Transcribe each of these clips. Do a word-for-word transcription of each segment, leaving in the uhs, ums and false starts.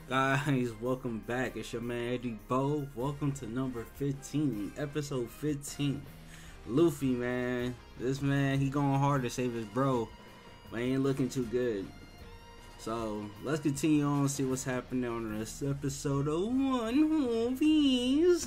Guys, welcome back. It's your man Eddie Bo. Welcome to number fifteen, episode fifteen. Luffy, man, this man, he going hard to save his bro, but ain't looking too good. So let's continue on and see what's happening on this episode of One Movies.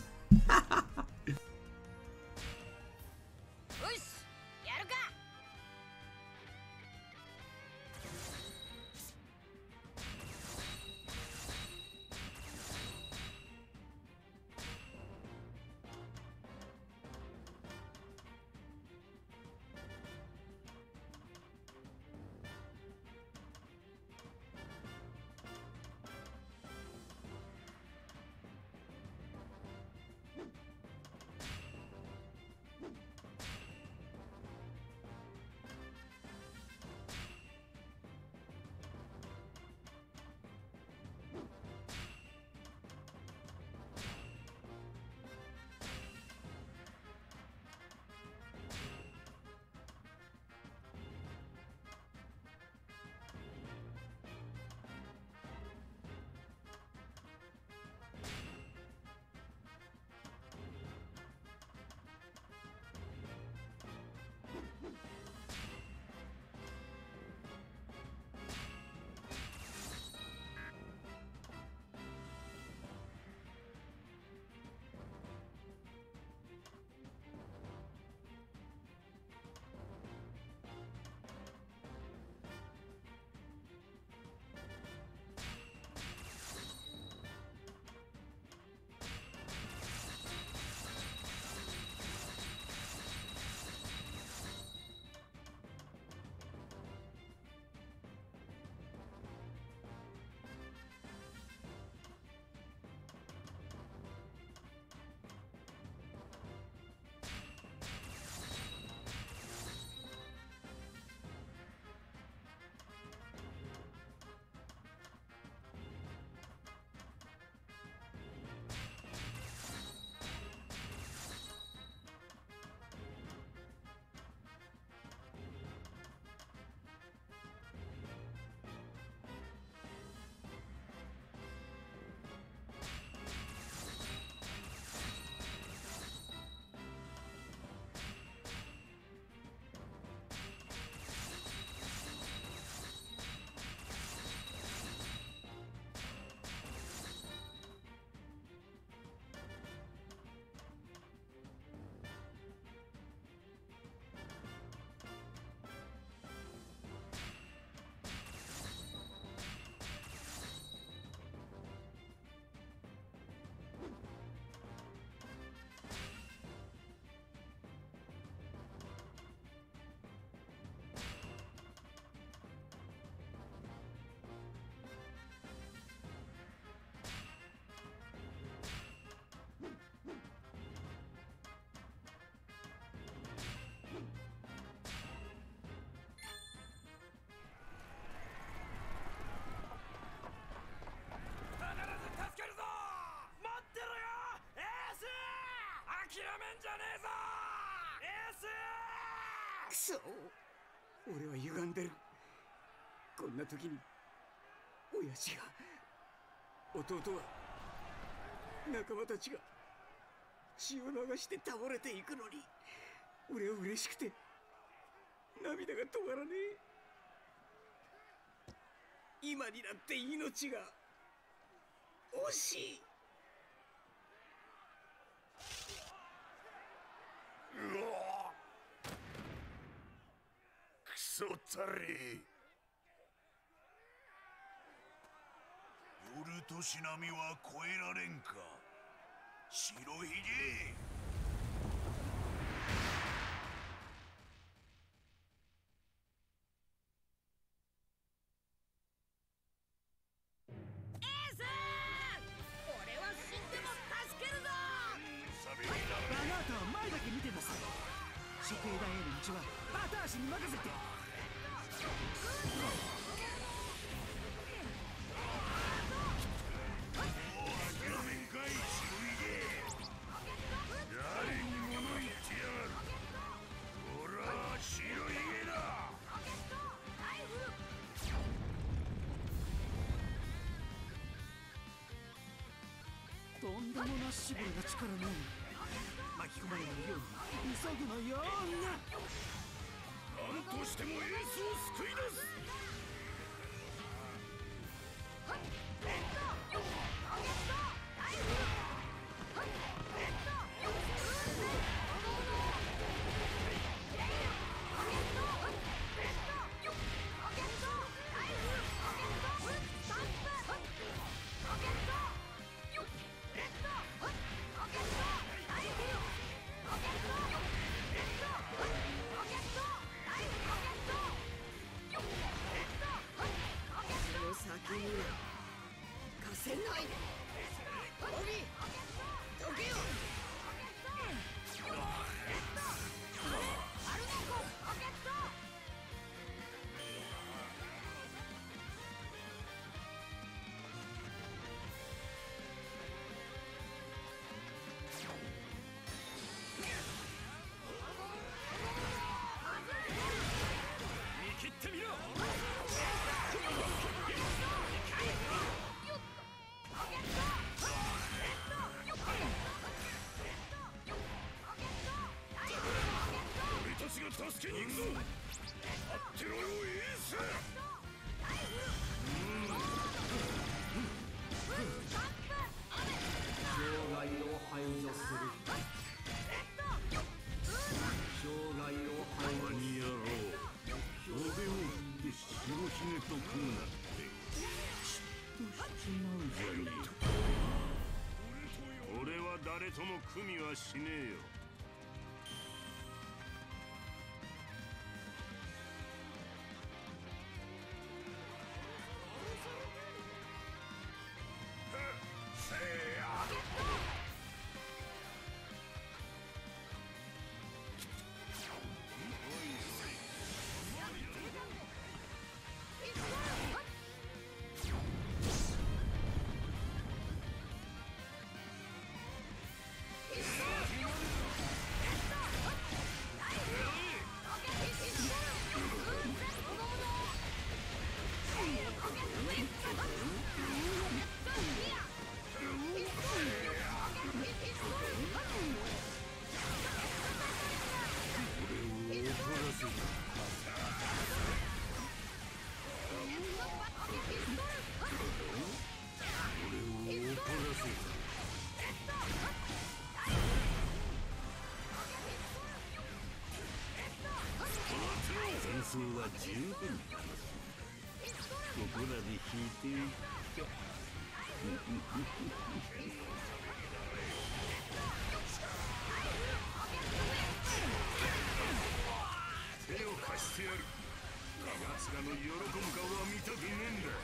くそ、俺は歪んでる。こんな時に親父が、弟は、仲間たちが血を流して倒れていくのに、俺は嬉しくて涙が止まらねえ。今になって命が惜しい。 うわクソったれ。夜としなみは越えられんか白ひげ。 処刑台への道はバタ足に任せて。 とんでもなしぶりな力ね。巻き込まれないように急ぐのよーんな。 何としてもエースを救い出す。助けに行くぞ。待ってろよエース。 障害を排除する。障害を排除する。 何やろう。袖を振って白ひげと食うなって嫉妬しちまうじゃねえか。俺は誰とも組みはしねえよ。戦争は十分だ。ここらで引いていくか。手を貸してやる。奴らの喜ぶ顔は見たくねえんだ。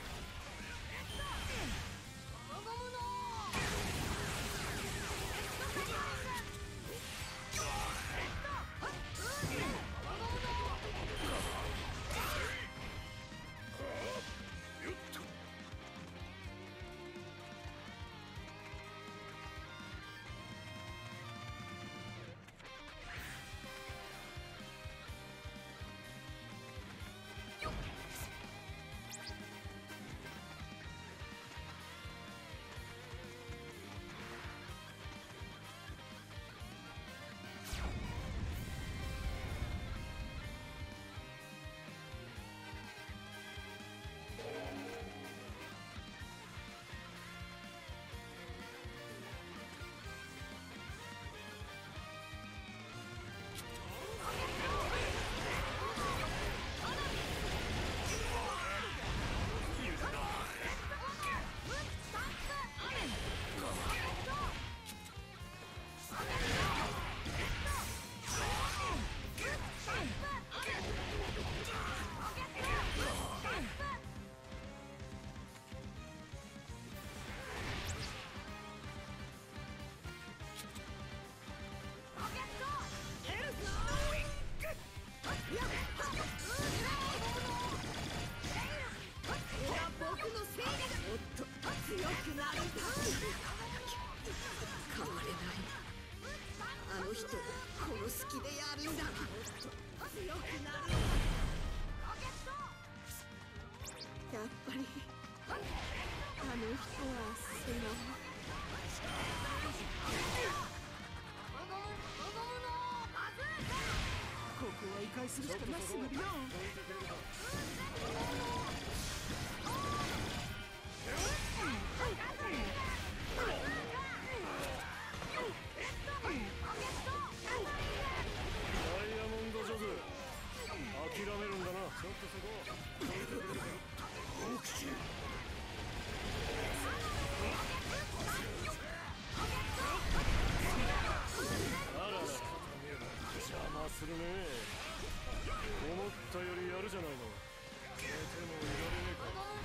やっぱりあの人はそのここは迂回するしかなすぎるよ。 ダイヤモンドジョズ、諦めるんだな。ちょっとそこ大口。あらら、邪魔するね。思ったよりやるじゃないの。寝てもいられねえか。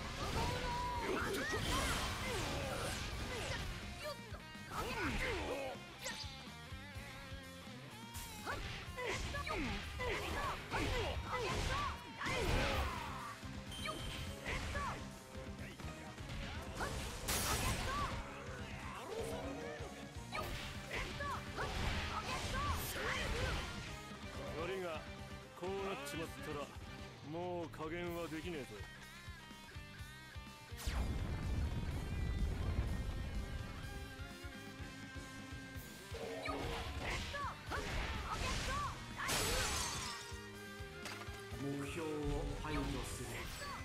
悪いが、こうなっちまったらもう加減はできねえぞ。 目標を排除する。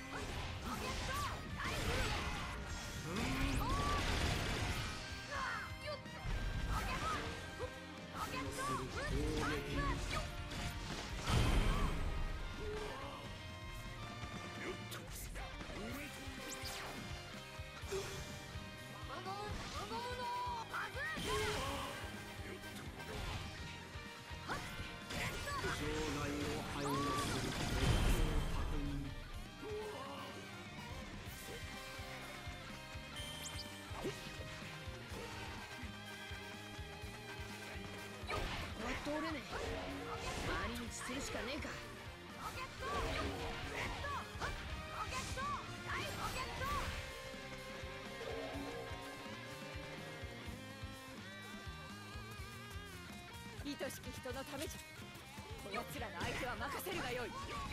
通れねえ。回り道するしかねえか。愛しき人のためじゃ。こやつらの相手は任せるがよい。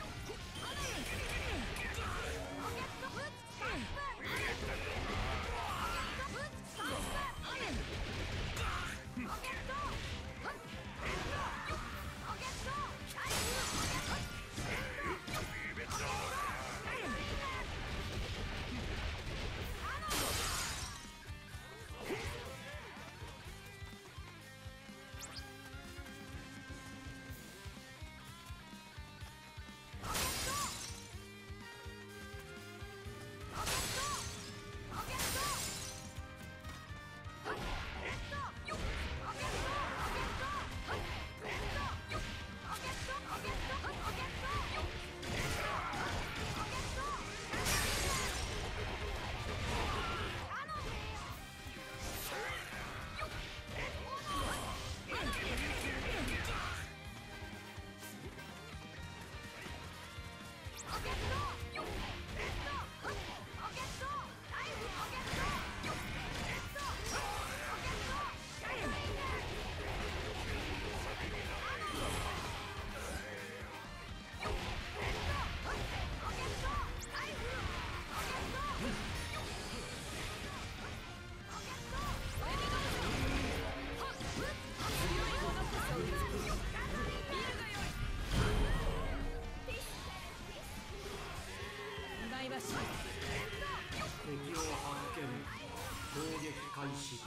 敵を発見。攻撃開始。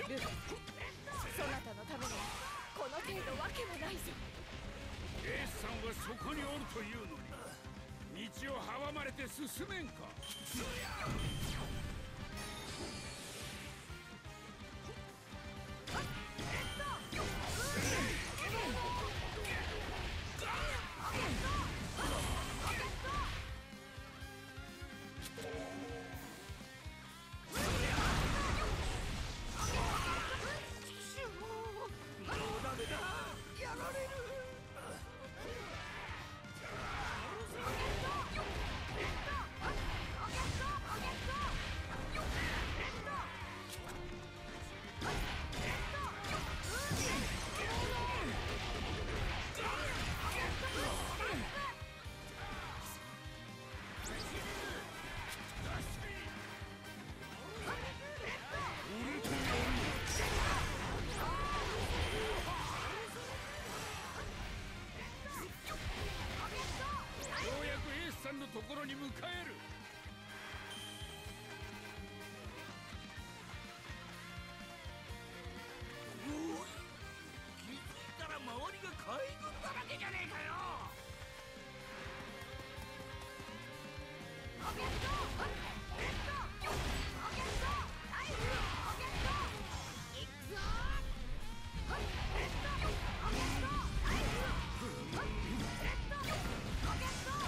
ルフィ、そなたのためにこの程度わけもないぞ。 エースさんはそこにおるというのに道を阻まれて進めんか。のところに迎える。おい、気づいたら周りが海軍だらけじゃねえかよ。ロケット、ロケット、ロケット、ナイフ、ロケット、いくぞ。ロケット、ロケット、ナイフ、ロケット、ロケット。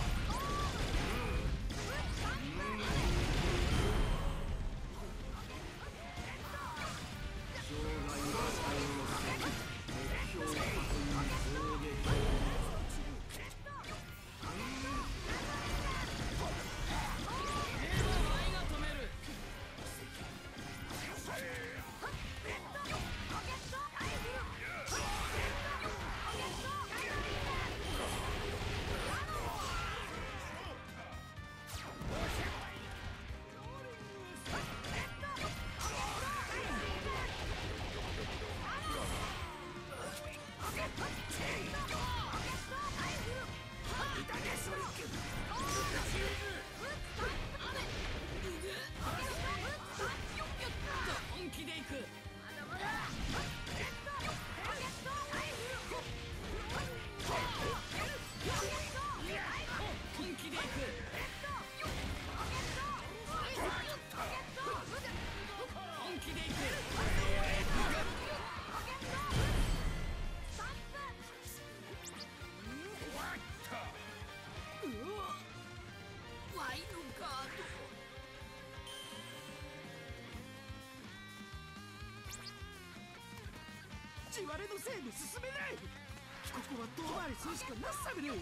地割れのせいで進めない。ここは遠回りするしかなさめねえ。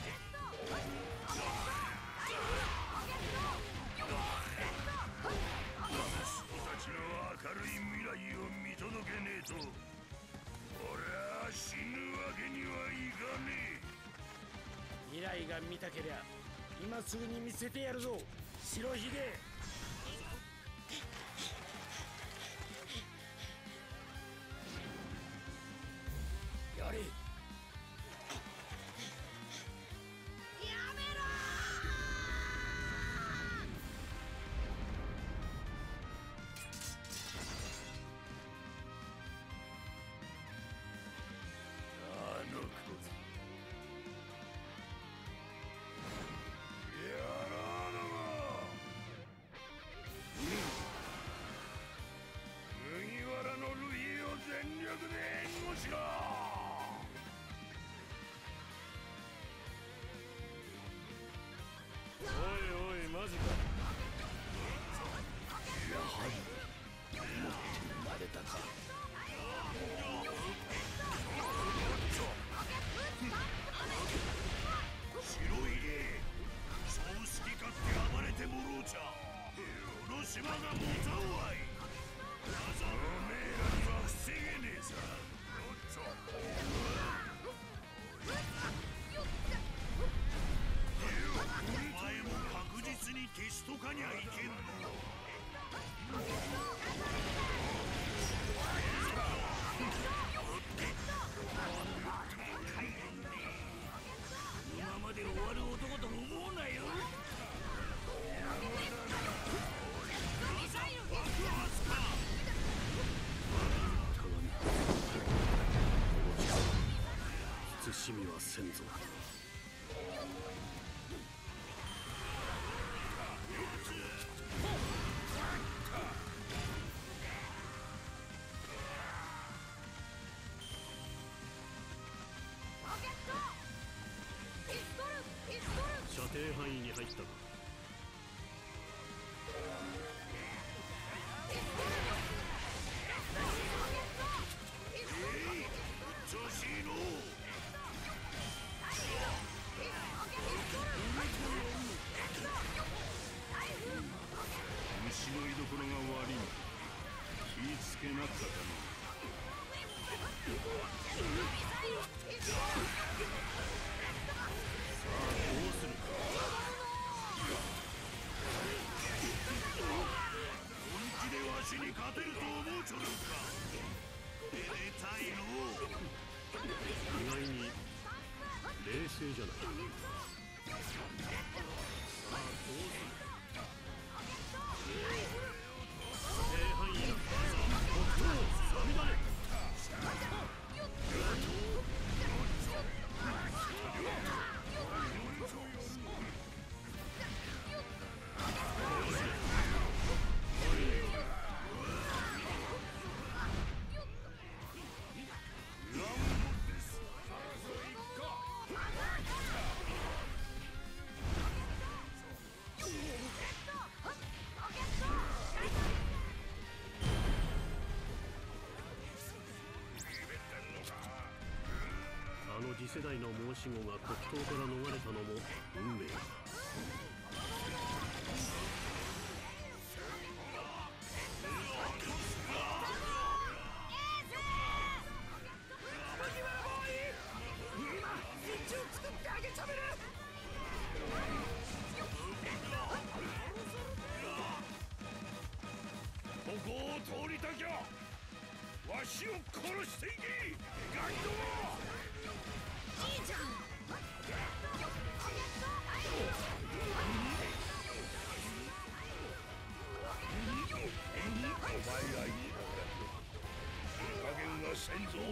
私たちの明るい未来を見届けねえと俺は死ぬわけにはいかねえ。未来が見たけりゃ今すぐに見せてやるぞ、白ひげ。やれ。やめろー。あの子やろうのしみはせんぞ。射程範囲に入ったか。 虫の居所が悪い。気ぃつけなったかな。 本気でわしに勝てると思うちょるんか。めでたいの。 意外に冷静じゃない。さあどうする。射程範囲だ。北東サミダレ。あの次世代の申し子が北東から逃れたのも運命だ。 ここを通りたきゃわしを殺していけ。ガキども。 じいちゃん。 お前らいい加減はせんぞ。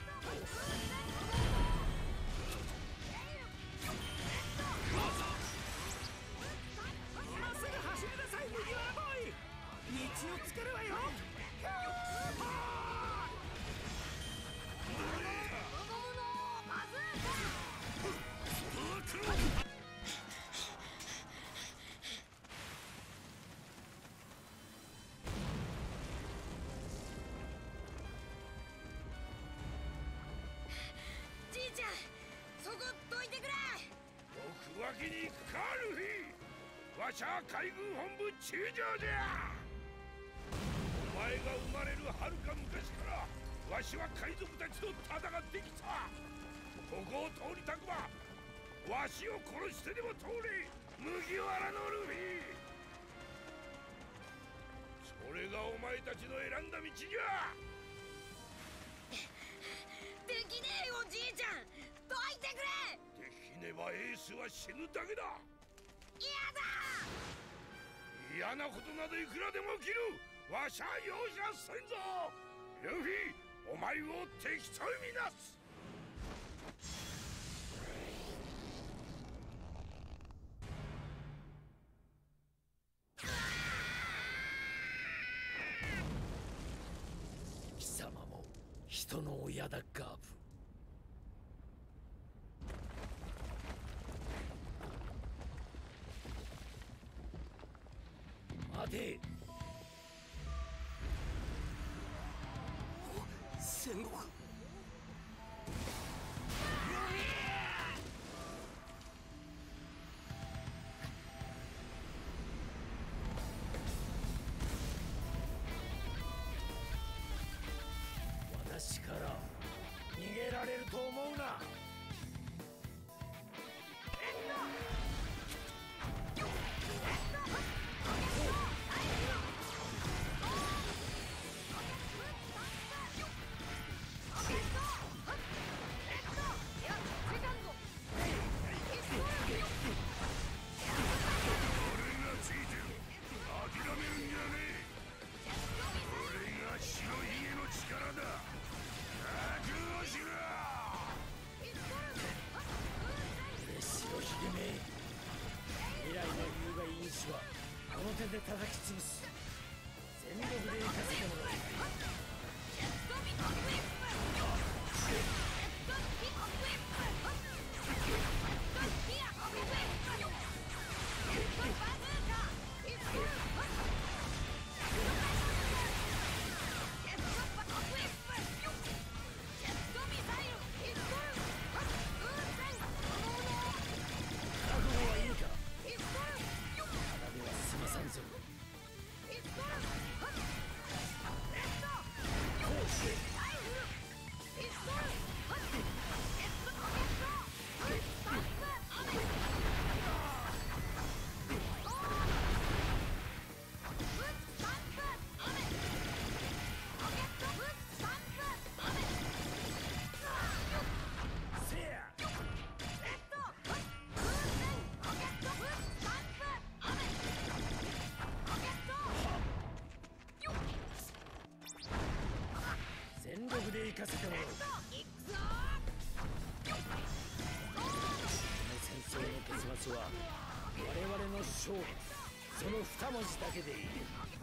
まっすぐ走りなさい麦わらボーイ。道を作るわよ。 じいちゃん、そこどいてくれ。 僕わけに行くかルフィ。わしゃ海軍本部中将じゃ。お前が生まれるはるか昔からわしは海賊たちと戦ってきた。ここを通りたくばわしを殺してでも通れ。麦わらのルフィ。それがお前たちの選んだ道じゃ。 できねえよじいちゃん、どいてくれ。 できねばエースは死ぬだけだ。 嫌だ。 嫌なことなどいくらでも起きる。わしゃ容赦せんぞ。ルフィ、お前を敵とみなす。 貴様も人の親だガーブ。待て。 戦国。 私から逃げられると思うな。 白ひげの力だ。覚悟しろ。 力で行かせてもらう。この戦争の結末は我々の勝利、その二文字だけでいい。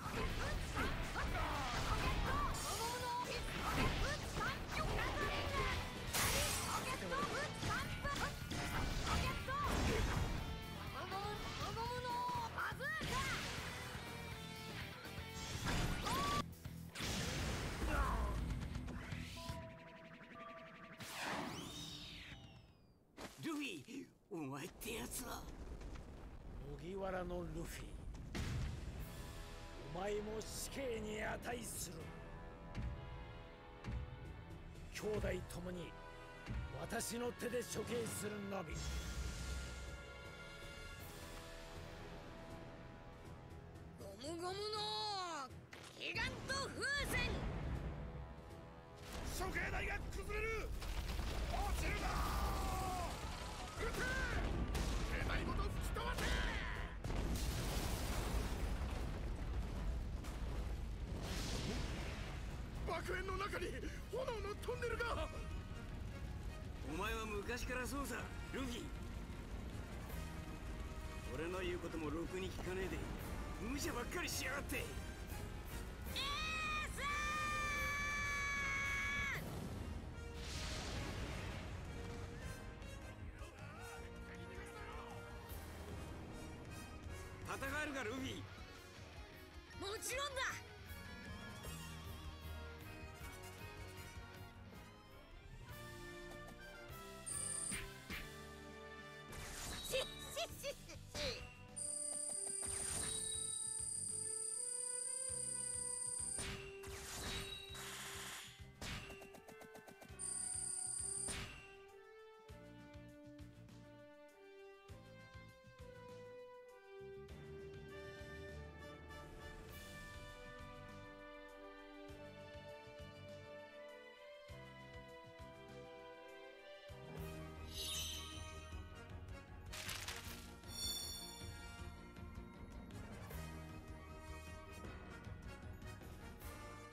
ルフィ、お前ってやつは麦わらのルフィ、お前も死刑に値する。兄弟ともに私の手で処刑するのみ。 ゴムゴムのギガント風船。 処刑台が崩れる。落ちるな。撃て。兵隊ごと吹き飛ばせ。爆炎の中に炎のトンネルが。 お前は昔からそうさ、ルフィ。俺の言うこともろくに聞かねえで無茶ばっかりしやがって。戦えるかルフィ。 もちろんだ。